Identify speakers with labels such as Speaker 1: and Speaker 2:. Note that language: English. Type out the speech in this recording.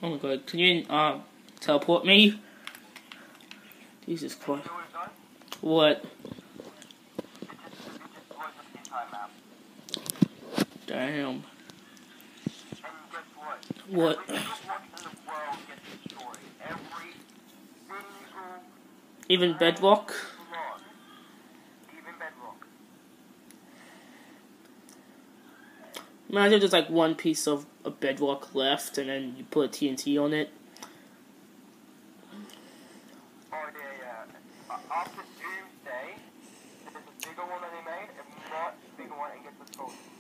Speaker 1: Oh my god, can you teleport me? Jesus Christ. What? Damn. What? Even Bedrock? Imagine there's like one piece of a bedrock left, and then you put a TNT on it.
Speaker 2: Oh yeah. After Doomsday, there's a bigger one that they made, a much bigger one, and gets the total.